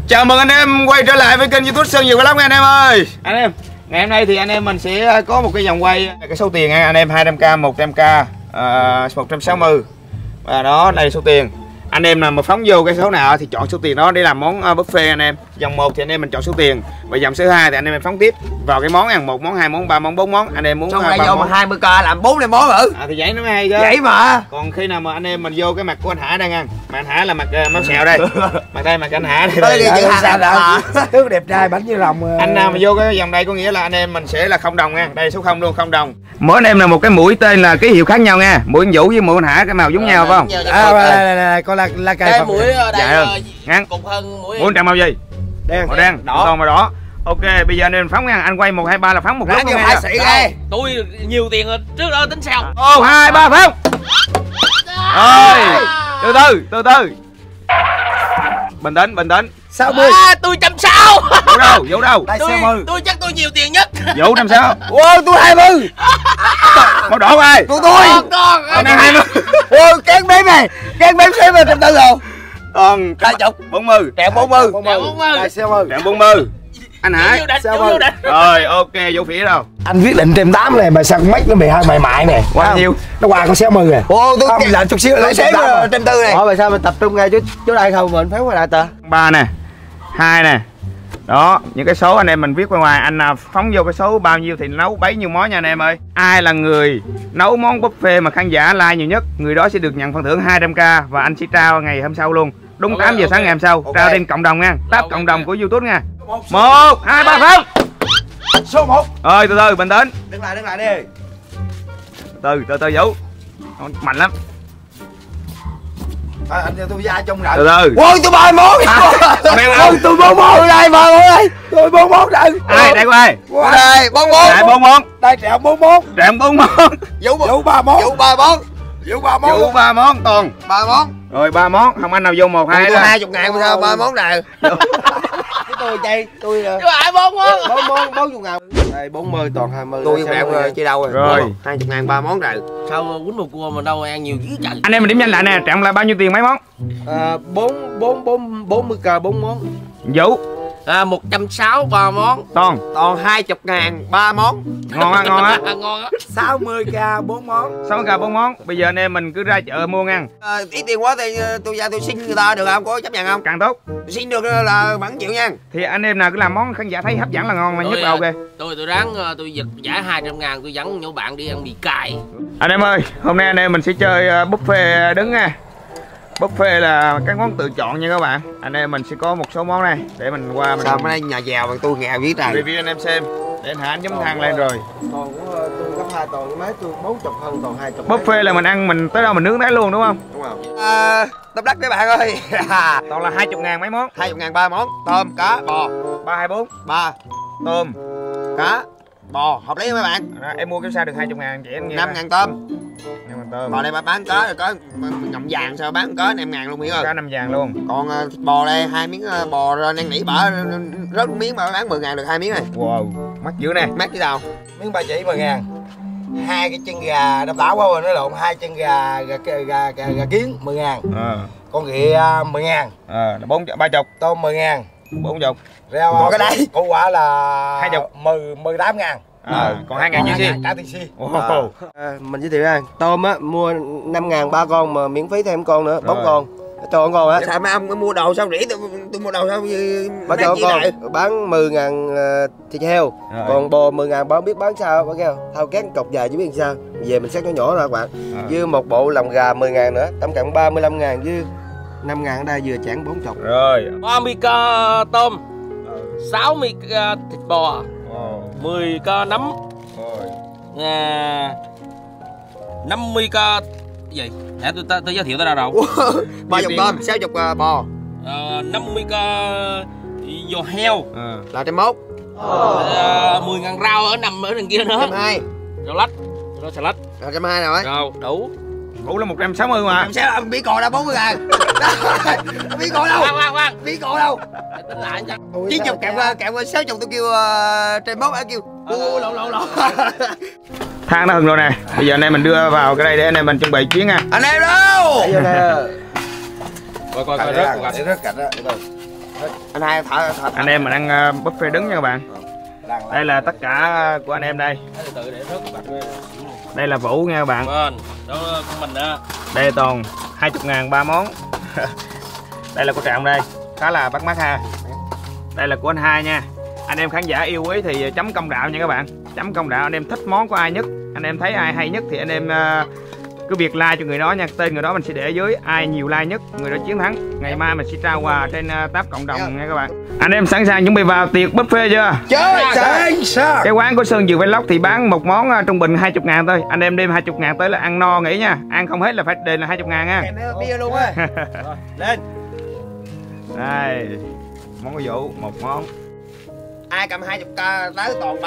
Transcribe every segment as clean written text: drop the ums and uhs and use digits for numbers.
Chào mừng anh em quay trở lại với kênh YouTube Sơn Nhiều Vlog nha anh em ơi. Anh em, ngày hôm nay thì anh em mình sẽ có một cái vòng quay cái số tiền nha anh em, 200k, 100k, 160. Và đó, đây là số tiền. Anh em nào mà phóng vô cái số nào thì chọn số tiền đó để làm món buffet anh em. Vòng 1 thì anh em mình chọn số tiền, và vòng số 2 thì anh em mình phóng tiếp vào cái món ăn, 1 món, 2 món, 3 món, 4 món. Anh em muốn trong đây vô mà 20k làm 4 món nữa. thì vậy nó mới hay chứ. Vậy mà. Còn khi nào mà anh em mình vô cái mặt của anh Hạ đang ăn, mà anh Hạ là mặt máu xèo đây. Mặt đây mặt anh Hạ đây. Tướng đẹp trai bánh như lòng. Anh nào mà vô cái vòng đây có nghĩa là anh em mình sẽ là 0 đồng nha. Đây số 0 luôn, 0 đồng. Mỗi anh em là một cái mũi tên là ký hiệu khác nhau nha. Mũi anh Vũ với mũi anh Hạ cái màu giống nhau phải không? Con là cây mũi đây ngắn. Cục hơn mũi. Mũi anh màu gì? Đen. Màu đen, đỏ. Còn màu đỏ. Ok, bây giờ anh em phóng nha. Anh quay 1 2 3 là phóng một lúc luôn nha. Tôi nhiều tiền rồi, trước đó tính sao? 1 2 3 phóng. Rồi, từ từ. Bình tĩnh. 60. Tôi 160. Vũ đâu? Tôi chắc tôi nhiều tiền nhất. Vũ 160. Wow, tôi 20. Màu đỏ ai? Tôi. Con đang 20. Wow, cán bém này. Cán bém xem là 140 rồi. Còn 40. Trẹo 40. Trẹo 40. Anh Hải. Rồi, ok, Vũ Phỉ đâu? Anh viết định 180 này mà sao mấy nó bị hơi mày mại nè. Quá nhiêu? Nó qua con 60 rồi. Ô, tôi làm chút xíu lấy 140 này. Mà sao mình tập trung ngay chỗ đây không mình phán qua lại ta? 3 nè, 2 nè. Đó, những cái số anh em mình viết bên ngoài, anh nào phóng vô cái số bao nhiêu thì nấu bấy nhiêu món nha anh em ơi. Ai là người nấu món buffet mà khán giả like nhiều nhất, người đó sẽ được nhận phần thưởng 200k và anh sẽ trao ngày hôm sau luôn. Đúng 8 giờ sáng ngày hôm sau, trao trên cộng đồng nha. Tab cộng đồng của YouTube nha. 1 2 3 phóng. Số 1. Ơi từ bình tĩnh. Đứng lại đi. Từ Vũ. Mạnh lắm. Anh cho tôi ra trong rồi. Từ. Ôi tôi 3 món. Tôi 4 món đây mà ơi. Tôi 4 món đây. Ai đây của ai? Đây 4 món. Đây 4 món. Đây Trẹo 4 món. Trẹo 4 món. Vũ 3 món. Vũ 3 món. Vũ 3 món toàn. 3 món. Rồi 3 món, không anh nào vô 1 2 tôi 20.000 mà sao 3 món này. Tôi Chứ ai 4 món. 4 món 40.000. Đây 40 toàn 20. Tôi với mẹ rồi chia đâu rồi. Rồi 20.000 3 món rồi. Sao quýnh một cua mà đâu ăn nhiều dữ trời. anh em mình điểm nhanh lại nè, Trọng là bao nhiêu tiền mấy món? 40k 4 món. Vũ 160 3 món. Toàn 20.000 3 món. ngon á. Ngon á. 60k 4 món. 6k 4 món. Bây giờ anh em mình cứ ra chợ mua ăn. Ít tiền quá thì tôi ra tôi xin người ta được không? Có chấp nhận không? Càng tốt. Tôi xin được là vẫn chịu nha. Thì anh em nào cứ làm món khán giả thấy hấp dẫn là ngon mà nhất là ok. Tôi ráng tôi giật giải 200.000 tôi dẫn nhau bạn đi ăn mì cay. Anh em ơi, hôm nay anh em mình sẽ chơi buffet đứng nha. Buffet là các món tự chọn nha các bạn. Anh em mình sẽ có một số món này để mình qua mình. Sao bên đây nhà giàu mà tôi nghèo dữ trời. Review anh em xem. Để anh Hạ anh chấm than lên rồi. Còn của tôi gấp 2 toàn mấy tôi 40 hơn còn 20. Buffet là mình ăn mình tới đâu mình nướng đấy luôn đúng không? Đúng không? Tấm đất các bạn ơi. Toàn là 20.000 mấy món. 20.000 3 món. Tôm, cá, bò. 324. 3 Tôm, cá, bò, hợp lý không các bạn? em mua cái sao được 20.000 chị em nghe. 5.000 tôm. 5.000 tôm. Bò đây bán cá rồi có ngậm vàng sao bán cá 5.000 luôn hiểu không? Cá 5 vàng luôn. Còn thịt bò đây 2 miếng bò năn nỉ bả rớt miếng mà bán 10.000 được 2 miếng này. Wow, mắc dữ nè. Mắc cái đâu? Miếng ba chỉ 10.000. 2 cái chân gà đập đảo quá rồi nó lộn 2 chân gà kiến 10.000. Con ghẹ 10.000. Là 30. Tôm 10.000. 40. Rau còn cái đấy củ quả là 20. 18.000. Còn 2.000 như gì? Trả tiền xi. Mình giới thiệu anh tôm á mua 5.000 3 con mà miễn phí thêm con nữa 4 con cho con á. Sao mấy ông mua đồ sao rỉ tôi mua đồ sao bán cho con bán 10.000 thịt heo còn bò 10.000 bán biết bán sao bán kêu thao cán cọc dài chứ biết sao về mình xét nhỏ nhỏ ra các bạn với một bộ lòng gà 10.000 nữa tổng cộng 35.000 với 5.000 ở đây vừa chản 40 rồi 30k tôm 60k thịt bò 10k nấm 50k gì? Để tôi giới thiệu tới đâu đâu. 30 tôm, 60 bò. 50k giò heo. Là 101. 10.000 rau ở nằm ở đằng kia nữa. 120. Rau lách. Rau xà lách. Là 120 rồi. Rồi, đủ. Đủ là 160 mà. 160 bị cò đâu 40.000. Bị cò đâu? Khoan. Bị cò đâu? Tính lại chắc. 90 kẹo 60 tôi kêu trên mốt ở kêu. Lộn. Than nó hừng rồi nè. Bây giờ anh em mình đưa vào cái đây để anh em mình chuẩn bị chuyến nha. Anh em đâu? Coi Rớt cạnh đó. Anh hai thở. Anh em mình ăn buffet đứng nha các bạn. Đây là tất cả của anh em đây. Đây là Vũ nha các bạn. Đó của mình đó. Đây toàn 20.000 3 món. Đây là của Trọng đây, khá là bắt mắt ha. Đây là của anh hai nha. Anh em khán giả yêu quý thì chấm công đạo nha các bạn. Chấm công đạo anh em thích món của ai nhất, anh em thấy ai hay nhất thì anh em cứ việc like cho người đó nha. Tên người đó mình sẽ để ở dưới, ai nhiều like nhất người đó chiến thắng. Ngày mai mình sẽ trao quà trên tab cộng đồng nha các bạn. Anh em sẵn sàng chuẩn bị vào tiệc buffet chưa? Chơi sẵn sàng. Cái quán của Sơn Dừa Vlog thì bán một món trung bình 20.000 thôi. Anh em đem 20.000 tới là ăn no nghỉ nha. Ăn không hết là phải đền là 20.000 nha. Bia luôn á. Lên. Đây, món của Vũ, một món. Ai cầm 20k tới toàn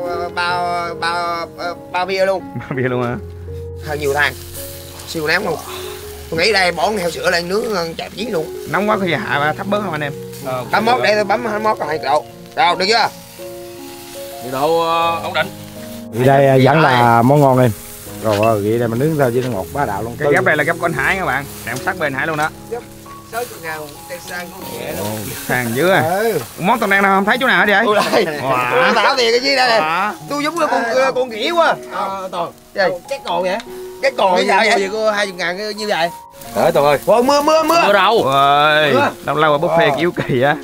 bao bia luôn. Bao bia luôn hả? Hơi nhiều than. Siêu ném luôn. Tôi nghĩ đây bỏ heo sữa lên nướng chẹp chí luôn. Nóng quá có gì hạ thấp bớt không anh em? Bấm mốt đây tôi bấm mốt còn 2 độ. Đâu được chưa? Nhiệt độ ổn định. Thì đây vẫn là món ngon em. Rồi vậy đây mình nướng thôi chứ nó ngọt bá đạo luôn. Cái gấp này là gấp của anh Hải các bạn. Đẹp sắc bên Hải luôn đó. 60.000 tên sang cũng nhẹ luôn. Hàng dữ à. Món toàn đang nào không thấy chỗ nào hết vậy? Wow. Tao tiền cái gì đây nè. Tôi giống như con nghỉ quá. Toàn. Cái cồn vậy? Cái cồn như vậy vậy có 20.000 như vậy. Trời Toàn ơi. Ôi mưa Mưa đâu? Ôi, lâu lâu ở buffet yếu kỳ á.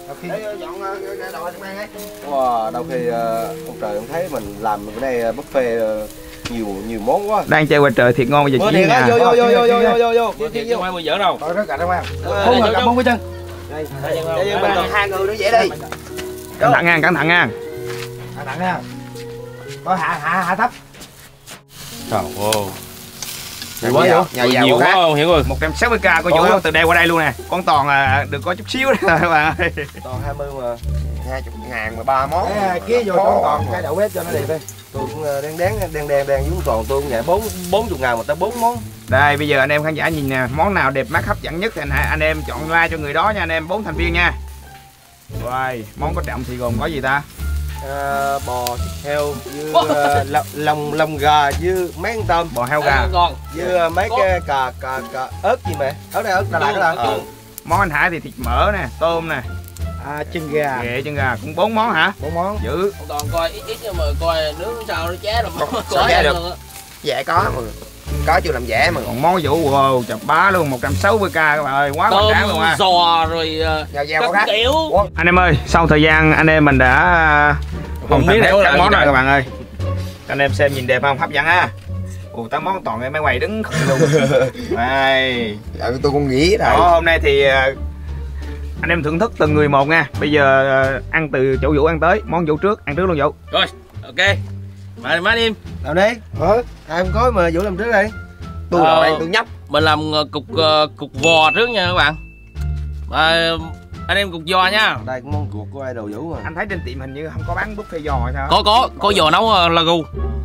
Wow, đôi khi ông trời ông thấy mình làm bữa nay buffet nhiều món quá. Đang chơi qua trời thiệt ngon bây giờ chỉ nhà. Vô. Không ai dở đâu. Rồi nó cạnh không ăn. Không ngờ Cầm với chân. Đây mình còn 2 người nữa dễ đi. Cẩn thận nha, cẩn thận nha. Cẩn thận nha. Có hạ thấp. Trời ơi. Nhiều quá không hiểu rồi. 160k của Vũ từ đây qua đây luôn nè. Con Toàn được có chút xíu đó các bạn ơi. Toàn 20 mà. 20.000 mà 3 món. Kia vô con Toàn cái đậu bếp cho nó đẹp đi. Tôi cũng đang với Toàn tôi cũng vậy 40.000 mà tới 4 món. Đây bây giờ anh em khán giả nhìn nè, món nào đẹp mắt hấp dẫn nhất thì anh em chọn like cho người đó nha anh em, 4 thành viên nha. Rồi, món có Trọng thì gồm có gì ta? Bò, thịt heo với lông gà với mấy con tôm. Bò heo gà với mấy cái cà ớt gì mẹ? Ớt đây ớt Đà Lạt đó. Món anh Hải thì thịt mỡ nè, tôm nè, chân gà. ghẹ chân gà cũng 4 món hả? 4 món. Dữ. Toàn coi ít nhưng mà coi nướng sao nó ché rồi. Sao ché được? Dễ có mà. Có chưa làm dễ mà. Còn món Vũ wow, chập bá luôn 160k các bạn ơi, quá hoành tráng luôn ha. Giò rồi các kiểu. Anh em ơi, sau thời gian anh em mình đã hoàn thành hết các món rồi các bạn ơi. Anh em xem nhìn đẹp không? Hấp dẫn ha. Ồ, 8 món toàn em máy quay đứng không luôn. Đây. Tôi cũng nghĩ rồi. Đó, hôm nay thì anh em thưởng thức từng người một nha. Bây giờ ăn từ chỗ Vũ ăn tới. Món Vũ trước, ăn trước luôn Vũ. Rồi, ok. Mời má em. Làm đi. Ai không có mà Vũ làm trước đi. Tôi là đây tôi nhóc. Mình làm cục vò trước nha các bạn. Anh em cục giò nha. Đây cũng món ruột của ai đầu Vũ mà. Anh thấy trên tiệm hình như không có bán buffet giò hay sao? Có giò nấu lagu.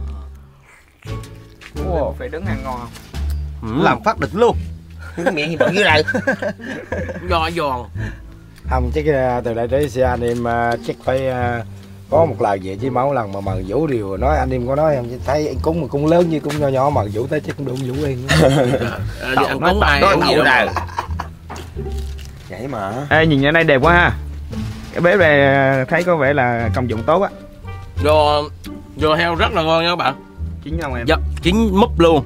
Phải đứng ăn ngon không? Làm phát địch luôn. Cái miệng gì bự dưới này. Giòn. Không chắc từ đây tới xe anh em chắc phải có một lần về chứ máu lần mà mời Vũ điều nói anh em có nói không, thấy anh cúng mà cúng lớn như cúng nhỏ mời Vũ tới chắc cũng đủ Vũ yên. Ăn cúng ai cũng gì đâu. Vậy mà. Ê nhìn ở đây đẹp quá ha. Cái bếp này thấy có vẻ là công dụng tốt á. Giò heo rất là ngon nha các bạn. Chín không em? Dạ, chín múp luôn.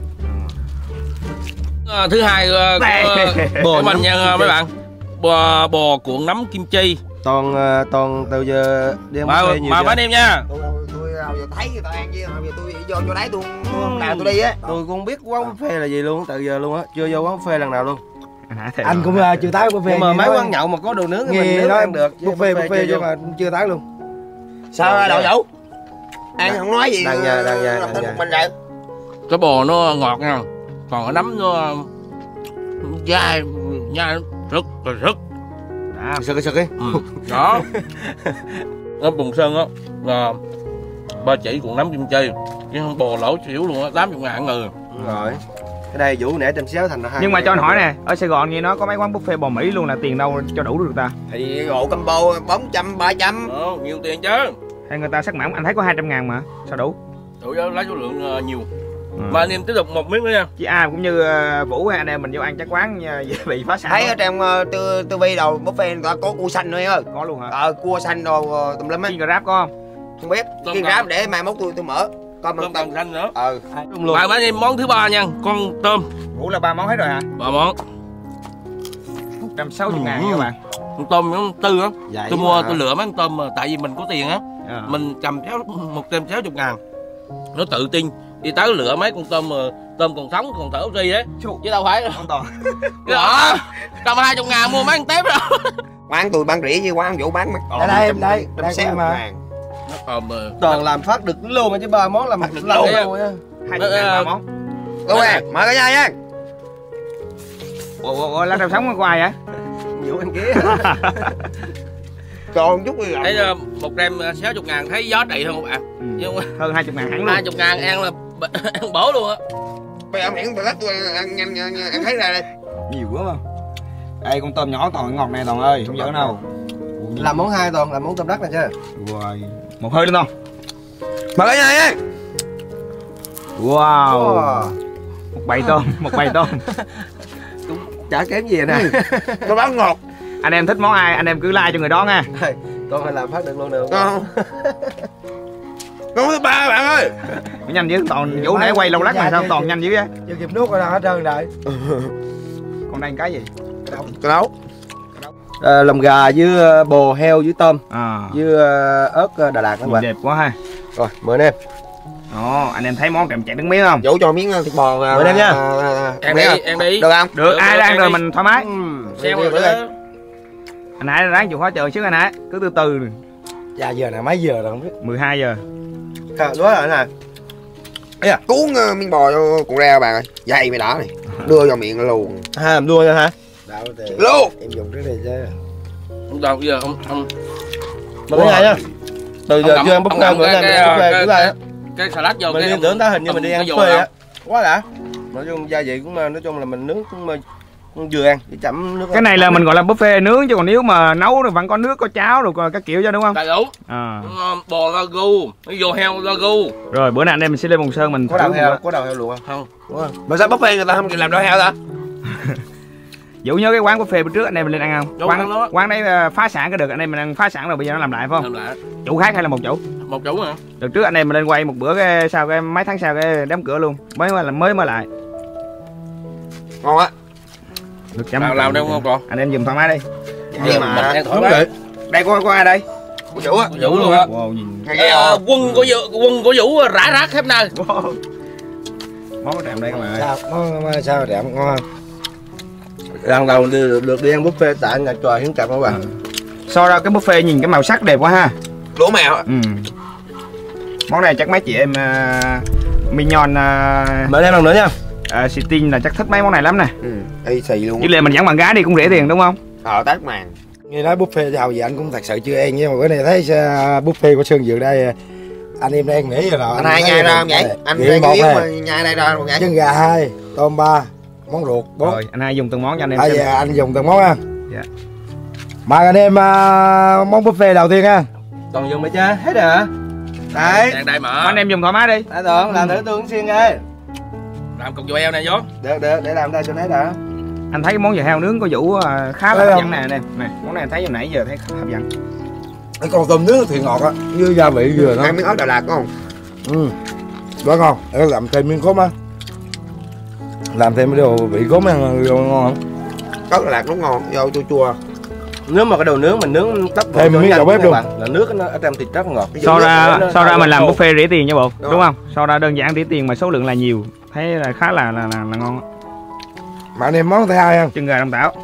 Thứ hai của mình nha mấy bạn. Bò cuộn nấm kim chi. Toàn từ giờ đi ăn buffet nhiều mà mấy em nha. Tôi giờ thấy người ta ăn chứ giờ tôi vô đấy tôi nào tôi đi á. Tôi cũng biết quán buffet là gì luôn từ giờ luôn á, chưa vô quán buffet lần nào luôn. Anh cũng chưa tái buffet. Nhưng mà mấy quán nhậu mà có đồ nướng thì mình nướng ăn được. Buffet nhưng mà chưa tái luôn. Sao đậu Vũ? Ăn không nói gì. Đang nhà. Mình rồi. Cái bò nó ngọt nha. Còn cái nấm nó dai nhai rất. Sực đi. Đó. Nó Bùng Sơn á là ba chỉ cuộn nấm kim chi. Chứ không bò lỗ xỉu luôn á, 80.000 người. Rồi. Cái đây Vũ nẻ 160 thành là 2. Nhưng mà cho anh hỏi nè, ở Sài Gòn như nó có mấy quán buffet bò Mỹ luôn là tiền đâu cho đủ được ta? Thì gỗ combo 400 300. Nhiều tiền chứ. Hay người ta sắc mỏng anh thấy có 200.000 mà sao đủ? Đủ lấy số lượng nhiều. Mà anh em tiếp tục một miếng nữa nha. Chị cũng như Vũ hay anh em mình vô ăn chắc quán bị phá sản. Thấy ở trong TV đầu buffet người ta có cua xanh thôi ơi. Có luôn hả? Cua xanh đồ tùm lum á. Chiên ráp có Không biết. Chiên ráp để mai mốt tôi mở. Con Tôm càng xanh nữa. Mà anh em món thứ ba nha, con tôm. Vũ là 3 món hết rồi hả? 3 món. 160.000 nha các bạn. Con tôm nó tư á. Tôi lựa mấy con tôm mà tại vì mình có tiền á. Mình cầm chéo 160.000. Nó tự tin đi tới lựa mấy con tôm mà tôm còn sống còn thở oxy đấy, chứ đâu phải không toàn. Đó, 120.000 mua mấy con tép đó. Quán tôi bán rỉ chứ quán Vũ bán mấy đây đây mà toàn làm phát được luôn chứ 3 món làm được luôn á. 2.000 món. Đúng rồi, mở cái nha. Ủa lá rau sống ở ngoài vậy? Vũ ăn kia. Còn chút gì thấy 160.000 thấy giá trị hơn các bạn. Hơn 20.000 hẳn luôn. 20.000 ăn là ăn bổ luôn á. Bây giờ miệng tôi lách tôi ăn nhanh ăn thấy ra đây. Nhiều quá mà. Đây con tôm nhỏ toàn ngọt này Toàn ơi, không giỡn đâu. Làm món 2 Toàn, làm món tôm đất này chứ. Rồi, một hơi lên Toàn. Mở cái nha. Wow. Một bầy tôm. Chả kém gì nè. Tôi bán ngọt. Anh em thích món ai anh em cứ like cho người đó nha. Con phải làm phát được luôn được. Con thứ 3 bạn ơi. Nhanh dữ Toàn, Vũ nãy quay lâu lắc mà sao Toàn nhanh dữ vậy? Chưa kịp nuốt rồi nào hết trơn rồi. Con đây cái gì? Cái đấu. Lòng gà với bò heo với tôm với ớt Đà Lạt các bạn. Đẹp quá ha. Rồi mời anh em. Anh em thấy món kèm chạy nước miếng không? Vũ cho miếng thịt bò mời em nha. Ăn đi. Được không? Được, ai đang rồi mình thoải mái. Xem rồi đó. Anh nãy ráng chịu khó chờ xíu anh nãy, cứ từ từ. Dạ giờ này mấy giờ rồi không biết. 12 giờ. Đúng rồi nè. Cuốn miếng bò cho con reo bạn ơi. Dày mày đỏ này. Đưa vào miệng luôn. Làm luôn nha hả? Luôn. Em dùng cái này chứ. Không đâu, bây giờ không. Mời cái này nha. Từ giờ chưa ăn búp bê bữa nay mình ăn búp bê á. Cái salad vô mình cái tưởng ta hình như mình đi ăn buffet á. Quá đã. Nói chung gia vị cũng nói chung là mình nướng cũng vừa ăn chỉ chấm nước. Cái này là mình gọi là buffet nướng chứ còn nếu mà nấu thì vẫn có nước có cháo rồi các kiểu cho đúng không? Đầy đủ. Bò ragu, vô heo ragu. Rồi bữa nay anh em mình sẽ lên Bồng Sơn mình có đầu heo luôn không? Mà sao buffet người ta không làm đầu heo ta? Vũ nhớ cái quán buffet bữa trước anh em mình lên ăn không? Quán đấy phá sản cái được anh em mình ăn phá sản rồi bây giờ nó làm lại phải không? Làm lại. Chủ khác hay là một chủ? Một chủ hả? Đợt trước anh em mình lên quay một bữa cái sau cái mấy tháng sau cái đóng cửa luôn, mới mở lại. Ngon á. Được chấm. Làm đâu không còn? Anh em dùng thoải mái đi. Nhưng mà đúng rồi. Đây có ai đây? Của Vũ á. Vũ luôn á. Wow, nhìn. Quân của Vũ rải rác khắp nơi. Wow. Món đẹp đây các bạn ơi. Sao đẹp ngon không? Lần đầu được đi ăn buffet tại nhà trò hiến cặp các bạn. So ra cái buffet nhìn cái màu sắc đẹp quá ha. Lúa mèo á. Món này chắc mấy chị em mignon mời em lần nữa nha. Sitin là chắc thích mấy món này lắm nè. Y xì luôn. Chứ lệ mình dẫn bạn gái đi cũng rẻ tiền đúng không? Tát màn. Nghe nói buffet giàu gì anh cũng thật sự chưa ăn, nhưng mà bữa nay thấy buffet của Sơn Dược đây anh em đang nghĩ rồi đó. Anh hai nhai ra không vậy? Anh đang một nhai đây ra một vậy? Chân gà 2, tôm 3, món ruột 4. Rồi anh hai dùng từng món cho anh em Bây xem. giờ anh dùng từng món ha. Dạ. Mời anh em món buffet đầu tiên ha. Toàn dùng mày cha hết rồi hả? Đấy. Đang đây mở. Anh em dùng thoải mái đi. Đấy Toàn làm thử tôi xiên ơi. Làm cục dầu heo này vô. Được để làm đây cho thấy đã. Anh thấy cái món dưa heo nướng của Vũ khá là hấp dẫn nè anh em. Nè, món này anh thấy hồi nãy giờ thấy khá hấp dẫn. Cái con tôm nướng thì ngọt á, như gia vị vừa đó. Ăn miếng ớt Đà Lạt không? Quá ngon. Để làm thêm miếng cốm á. Làm thêm cái đồ vị cốm ăn ngon không? Ớt Đà Lạt nó ngon, vô chua chua. Nếu mà cái đồ nướng mình nướng tấp thêm miếng dầu bếp luôn. Là nước nó ở trong thịt rất ngọt. So ra mình làm buffet rẻ tiền nha bộ, đúng không? So ra đơn giản rẻ tiền mà số lượng là nhiều, thấy là khá là ngon. Mà anh em món thứ hai không? Chân gà Đông Tảo.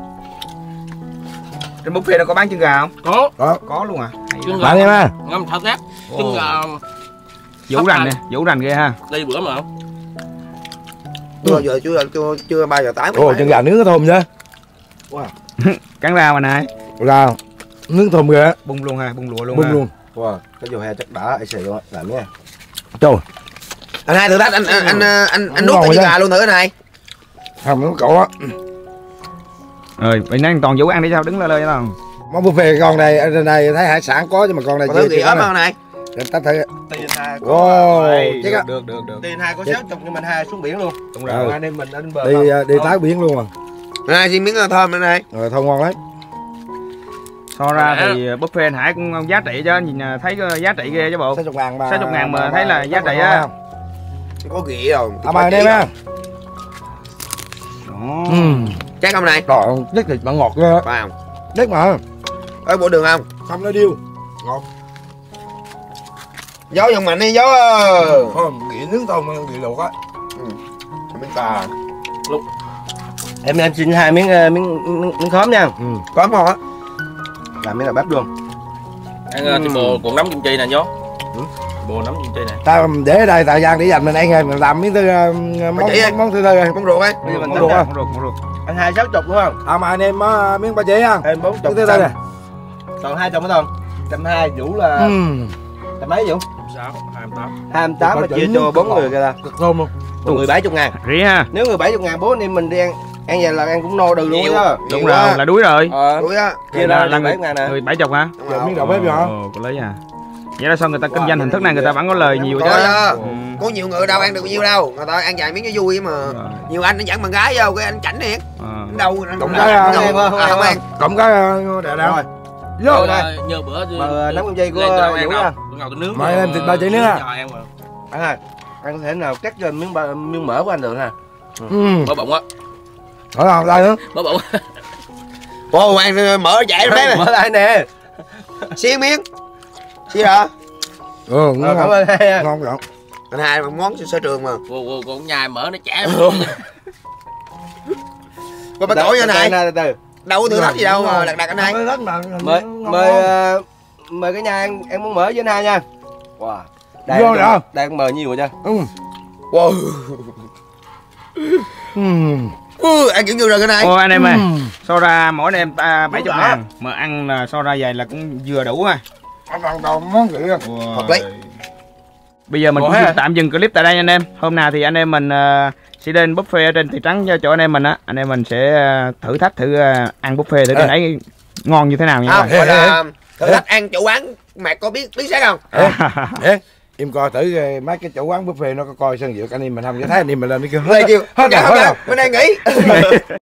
Trên buffet nó có bán chân gà không? Có luôn à. Chân Bạn em ha. ngâm thao tác. Chân gà Vũ rành nè, Vũ rành ghê ha. đi bữa mà. Chưa bao giờ tái. Ồ, chân gà nướng cái thơm chứ. Wow. Cắn rau mà này. Là nướng thơm ghê. Bung luôn ha, bung lụa luôn. Bung luôn. Wow, cái dầu heo chắc đã ai xì luôn á, làm nha. Trời. Anh hai thử thách anh nuốt cái chân gà luôn thử cái này. Không nó cậu á. Rồi, bây nay toàn Vũ ăn đi sao đứng lơ lơ đâu. Món buffet con này ở đây thấy hải sản có nhưng mà con này chưa gì ốm không này. ta thấy tiền hai được tiền hai có 60 nhưng mình hai xuống biển luôn. đúng rồi. Anh em mình đến bờ đi tái biển luôn à. Này xin miếng thơm bên đây. Rồi thơm ngon đấy. So ra thì buffet anh Hải cũng giá trị chứ, nhìn thấy giá trị ghê chứ bộ. 60.000 mà. 60.000 mà thấy là giá trị á. Có ghị rồi. Mời anh em ha. Chắc không này? Trời, nhất thịt bạn ngọt ghê. Phải không? Nhất mà. Ơi bộ đường không? Không nó điêu. Ngọt. Gió dòng mạnh đi gió. Nghỉ nướng tôm bị luộc á. Miếng cà. em xin 2 miếng khóm nha. Có ngon á. Làm miếng là bắp luôn. Ăn thì bồ cuộn nấm kim chi nè nhó. Bồ nấm kim chi nè. Ta để ở đây thời gian để dành mình ăn rồi mình làm miếng món thứ tư rồi. Món ruột ấy. Bây giờ mình Món tính ruột nha. Món ruột. Anh 260 đúng không? Mà anh em miếng ba chỉ ha. Em 40 Thứ tư này. còn 200 phải không? 120 Vũ là tầm mấy Vũ? 28 mà chia cho 4 người kìa ta. Cực thơm luôn. Một người 70.000. Rỉ ha. Nếu người 70.000 bố anh em mình đi ăn về là ăn cũng no được luôn đó. Đúng rồi, là đuối rồi. Đuối á. Chia ra là 70.000 nè. Người 70 hả? Giờ miếng đầu bếp rồi hả? Có lấy à. Vậy đó sao người ta kinh doanh hình thức này người ta vẫn có lời nhiều chứ. Có nhiều người đâu ăn được nhiều đâu. Người ta ăn vài miếng cho vui mà. Nhiều anh nó dẫn bạn gái vô cái anh chảnh thiệt. Đâu Cộng cái không ăn. Cộng cái đè đâu. Vô đây. Nhờ bữa Mà nấm kim chi của Vũ nha. Ngồi tôi nướng. Mời em thịt ba chỉ nướng ha. Anh ơi, anh có thể nào cắt cho miếng mỡ của anh được ha? Mỡ bụng á. Hỏi không đây nữa. Mỡ bụng. Ồ ăn mỡ chảy ra đấy. Mỡ lại nè. Xíu miếng. Xíu hả? Ngon. Cảm ơn hai. Ngon lắm. Anh hai món sở trường mà. Con nhai mỡ nó chảy. Có bắt tỏi cho anh hai. Từ. Đâu có thử thách gì đâu mà đặt anh hai. Mời cái nhà em muốn mỡ với anh hai nha. Wow. Vô rồi. Đang mời nhiều rồi nha. Wow. Ăn kiểu như rồi cái này. Ô anh em ơi, so ra mỗi anh em ta 70.000 mà ăn là so ra vậy là cũng vừa đủ ha. Ăn còn món gì á. Hợp lý. Bây giờ mình cũng xin tạm dừng clip tại đây anh em. Hôm nào thì anh em mình sẽ đến buffet ở trên Thị Trấn cho chỗ anh em mình á. Anh em mình sẽ thử thách ăn buffet để thấy ngon như thế nào nha. Thử thách ăn chủ quán mẹ có biết xác không? Em coi thử mấy cái chỗ quán buffet nó có coi sân dược anh em mình không, thấy anh em mình lên nó kêu hết rồi bên đây nghỉ.